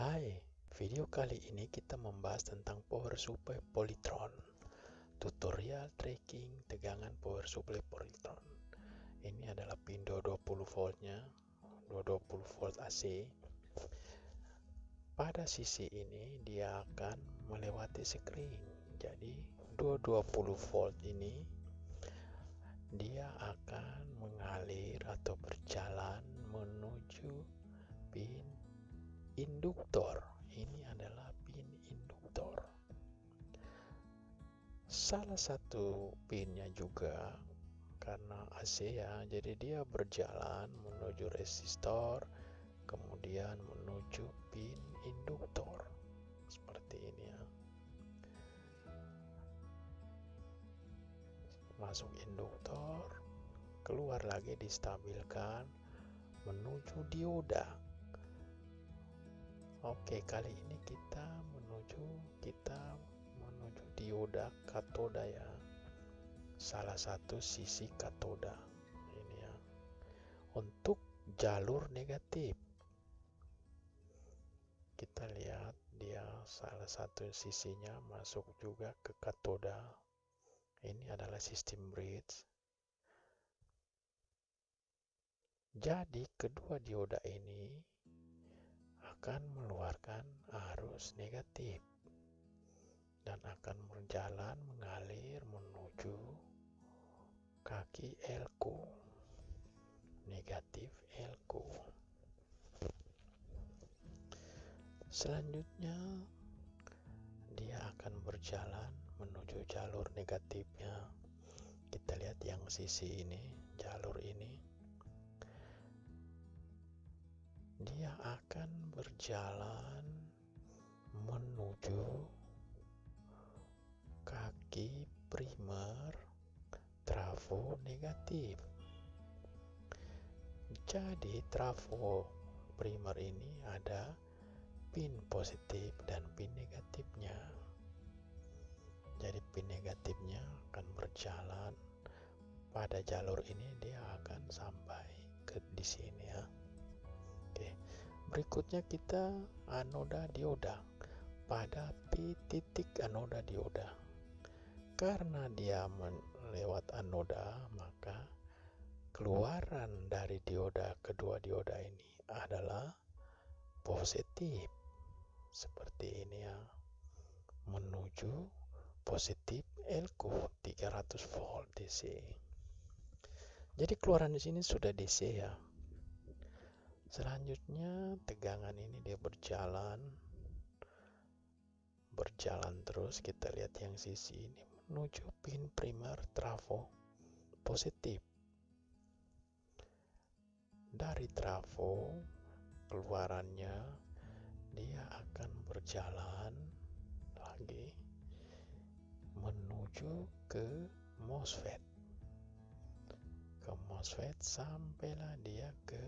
Hai, video kali ini kita membahas tentang power supply Polytron. Tutorial tracking tegangan power supply Polytron. Ini adalah pin 220 voltnya, 220 volt AC. Pada sisi ini dia akan melewati screen. Jadi 220 volt ini dia akan mengalir atau berjalan menuju pin induktor. Ini adalah pin induktor. Salah satu pinnya juga karena AC ya, jadi dia berjalan menuju resistor, kemudian menuju pin induktor. Seperti ini ya. Masuk induktor, keluar lagi distabilkan menuju dioda. Oke, kali ini kita menuju dioda katoda ya. Salah satu sisi katoda. Ini ya. Untuk jalur negatif. Kita lihat dia salah satu sisinya masuk juga ke katoda. Ini adalah sistem bridge. Jadi kedua dioda ini akan mengeluarkan arus negatif dan akan berjalan mengalir menuju kaki elko, negatif elko. Selanjutnya dia akan berjalan menuju jalur negatifnya. Kita lihat yang sisi ini, jalur ini. Dia akan berjalan menuju kaki primer trafo negatif. Jadi trafo primer ini ada pin positif dan pin negatifnya. Jadi pin negatifnya akan berjalan pada jalur ini, dia akan sampai ke di sini ya. Oke. Berikutnya kita anoda dioda pada P titik anoda dioda. Karena dia melewat anoda, maka keluaran dari dioda kedua dioda ini adalah positif. Seperti ini ya. Menuju positif elko 300 volt DC. Jadi keluaran di sini sudah DC ya. Selanjutnya tegangan ini dia berjalan terus. Kita lihat yang sisi ini menuju pin primer trafo positif. Dari trafo keluarannya dia akan berjalan lagi menuju ke MOSFET. Ke MOSFET sampailah dia ke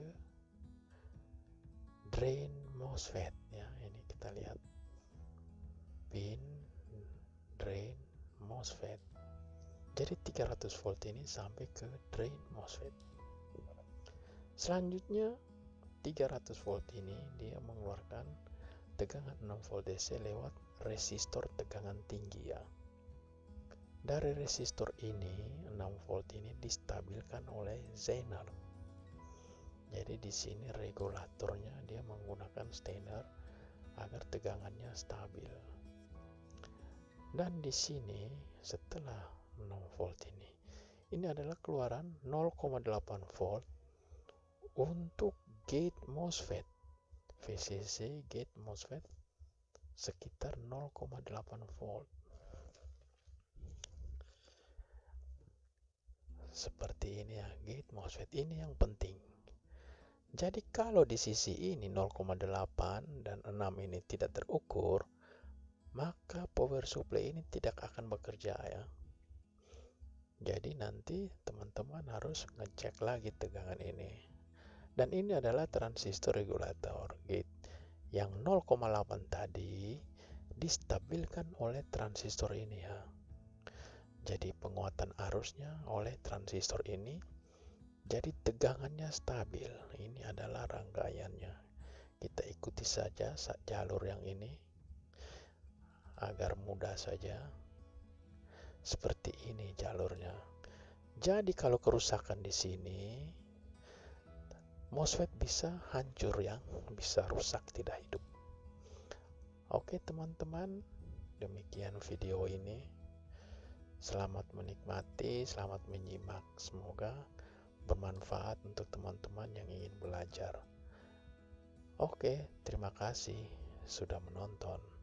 drain MOSFET ya. Ini kita lihat pin drain MOSFET. Jadi 300 volt ini sampai ke drain MOSFET. Selanjutnya 300 volt ini dia mengeluarkan tegangan 6 volt DC lewat resistor tegangan tinggi ya. Dari resistor ini 6 volt ini distabilkan oleh Zener. Jadi di sini regulatornya dia menggunakan Steiner agar tegangannya stabil. Dan di sini setelah 6 volt ini adalah keluaran 0,8 volt untuk gate MOSFET. VCC gate MOSFET sekitar 0,8 volt. Seperti ini ya, gate MOSFET ini yang penting. Jadi kalau di sisi ini 0,8 dan 6 ini tidak terukur, maka power supply ini tidak akan bekerja ya. Jadi nanti teman-teman harus ngecek lagi tegangan ini. Dan ini adalah transistor regulator gate yang 0,8 tadi distabilkan oleh transistor ini ya. Jadi penguatan arusnya oleh transistor ini, jadi tegangannya stabil. Ini adalah rangkaiannya. kita ikuti saja jalur yang ini agar mudah saja. Seperti ini jalurnya. Jadi kalau kerusakan di sini, MOSFET bisa hancur, yang bisa rusak, tidak hidup. Oke teman-teman, demikian video ini. Selamat menikmati, selamat menyimak. Semoga bermanfaat untuk teman-teman yang ingin belajar. Oke, terima kasih sudah menonton.